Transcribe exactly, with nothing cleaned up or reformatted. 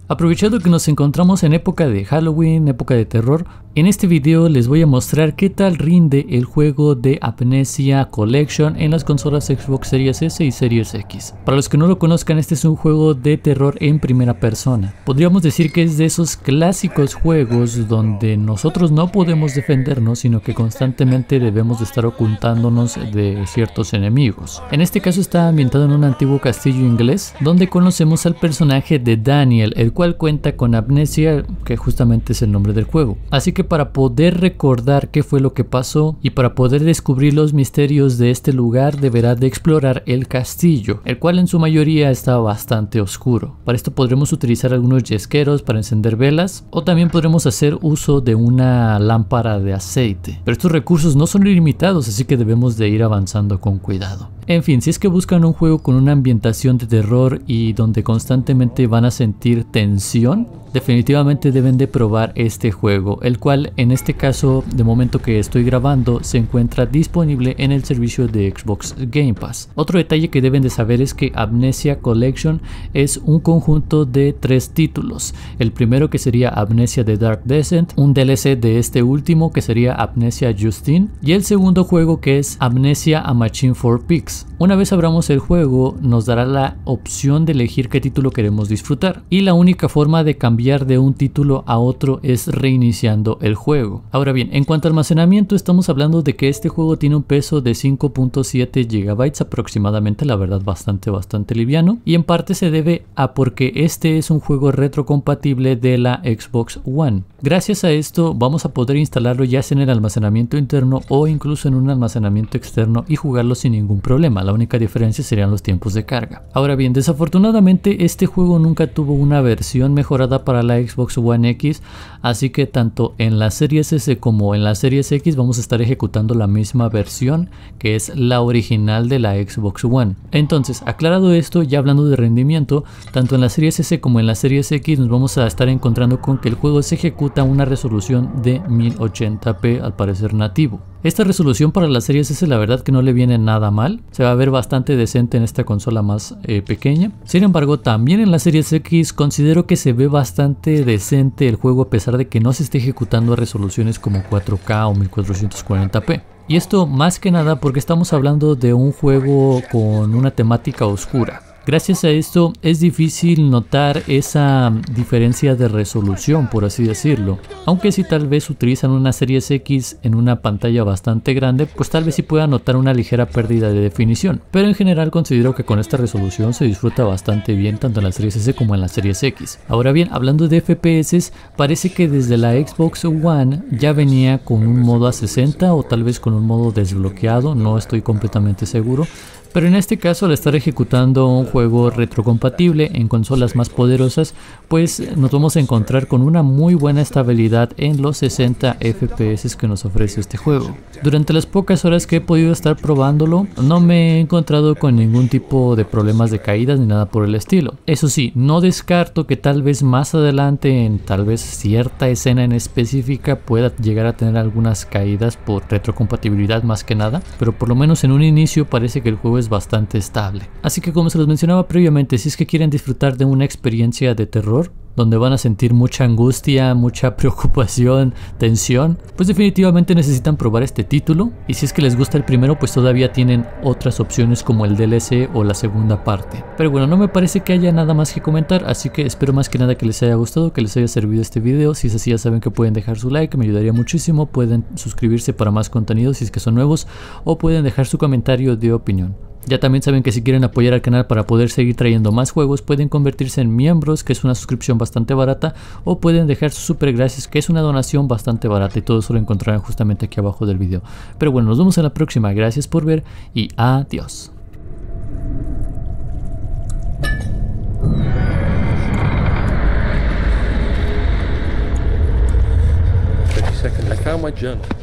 Aprovechando que nos encontramos en época de Halloween, época de terror, en este video les voy a mostrar qué tal rinde el juego de Amnesia Collection en las consolas Xbox Series S y Series X. Para los que no lo conozcan, este es un juego de terror en primera persona. Podríamos decir que es de esos clásicos juegos donde nosotros no podemos defendernos, sino que constantemente debemos de estar ocultándonos de ciertos enemigos. En este caso está ambientado en un antiguo castillo inglés, donde conocemos al personaje de Daniel, el cual cuenta con amnesia, que justamente es el nombre del juego. Así que para poder recordar qué fue lo que pasó y para poder descubrir los misterios de este lugar, deberá de explorar el castillo, el cual en su mayoría está bastante oscuro. Para esto podremos utilizar algunos yesqueros para encender velas, o también podremos hacer uso de una lámpara de aceite. Pero estos recursos no son ilimitados, así que debemos de ir avanzando con cuidado. En fin, si es que buscan un juego con una ambientación de terror y donde constantemente van a sentir tensión, definitivamente deben de probar este juego, el cual en este caso, de momento que estoy grabando, se encuentra disponible en el servicio de Xbox Game Pass. Otro detalle que deben de saber es que Amnesia Collection es un conjunto de tres títulos. El primero, que sería Amnesia The Dark Descent, un D L C de este último que sería Amnesia Justine, y el segundo juego, que es Amnesia A Machine for Pigs. Una vez abramos el juego, nos dará la opción de elegir qué título queremos disfrutar, y la única forma de cambiar de un título a otro es reiniciando el juego. Ahora bien, en cuanto a almacenamiento, estamos hablando de que este juego tiene un peso de cinco punto siete gigabytes aproximadamente, la verdad bastante bastante liviano, y en parte se debe a porque este es un juego retrocompatible de la Xbox One. Gracias a esto vamos a poder instalarlo ya sea en el almacenamiento interno o incluso en un almacenamiento externo y jugarlo sin ningún problema. La única diferencia serían los tiempos de carga. Ahora bien, desafortunadamente este juego nunca tuvo una versión mejorada para la Xbox One X, así que tanto en la Series S como en la Series X vamos a estar ejecutando la misma versión, que es la original de la Xbox One. Entonces, aclarado esto, ya hablando de rendimiento, tanto en la Series S como en la Series X nos vamos a estar encontrando con que el juego se ejecuta a una resolución de mil ochenta p al parecer nativo. Esta resolución para la Series S la verdad que no le viene nada mal, se va a ver bastante decente en esta consola más eh, pequeña. Sin embargo, también en la Series X considero que se ve bastante decente el juego, a pesar de que no se esté ejecutando a resoluciones como cuatro K o mil cuatrocientos cuarenta p. Y esto más que nada porque estamos hablando de un juego con una temática oscura. Gracias a esto es difícil notar esa diferencia de resolución, por así decirlo. Aunque si tal vez utilizan una Series X en una pantalla bastante grande, pues tal vez sí puedan notar una ligera pérdida de definición. Pero en general considero que con esta resolución se disfruta bastante bien tanto en la Series S como en la Series X. Ahora bien, hablando de F P S, parece que desde la Xbox One ya venía con un modo a sesenta o tal vez con un modo desbloqueado, no estoy completamente seguro. Pero en este caso, al estar ejecutando un juego retrocompatible en consolas más poderosas, pues nos vamos a encontrar con una muy buena estabilidad en los sesenta F P S que nos ofrece este juego. Durante las pocas horas que he podido estar probándolo, no me he encontrado con ningún tipo de problemas de caídas ni nada por el estilo. Eso sí, no descarto que tal vez más adelante, en tal vez cierta escena en específica, pueda llegar a tener algunas caídas por retrocompatibilidad más que nada, pero por lo menos en un inicio parece que el juego es bastante estable. Así que, como se los mencionaba previamente, si es que quieren disfrutar de una experiencia de terror donde van a sentir mucha angustia, mucha preocupación, tensión, pues definitivamente necesitan probar este título. Y si es que les gusta el primero, pues todavía tienen otras opciones como el D L C o la segunda parte. Pero bueno, no me parece que haya nada más que comentar, así que espero más que nada que les haya gustado, que les haya servido este video. Si es así, ya saben que pueden dejar su like, me ayudaría muchísimo. Pueden suscribirse para más contenido si es que son nuevos, o pueden dejar su comentario de opinión. Ya también saben que si quieren apoyar al canal para poder seguir trayendo más juegos, pueden convertirse en miembros, que es una suscripción bastante barata, o pueden dejar sus super gracias, que es una donación bastante barata, y todo eso lo encontrarán justamente aquí abajo del video. Pero bueno, nos vemos en la próxima, gracias por ver y adiós. thirty seconds. I found my journal.